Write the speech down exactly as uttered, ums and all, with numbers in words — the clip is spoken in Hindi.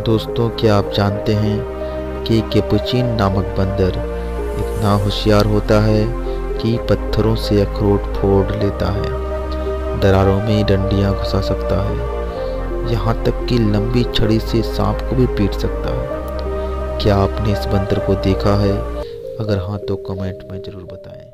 दोस्तों, क्या आप जानते हैं कि कैपुचिन नामक बंदर इतना होशियार होता है कि पत्थरों से अखरोट फोड़ लेता है, दरारों में डंडियां घुसा सकता है, यहाँ तक कि लंबी छड़ी से सांप को भी पीट सकता है। क्या आपने इस बंदर को देखा है? अगर हाँ तो कमेंट में ज़रूर बताएं।